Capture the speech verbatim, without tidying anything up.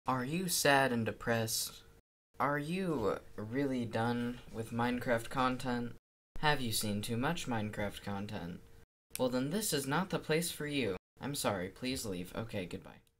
Are you sad and depressed? Are you really done with Minecraft content? Have you seen too much Minecraft content? Well then this is not the place for you. I'm sorry, please leave. Okay, goodbye.